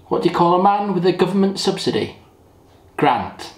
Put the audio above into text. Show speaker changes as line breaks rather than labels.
What do you call a man with a government subsidy? Grant.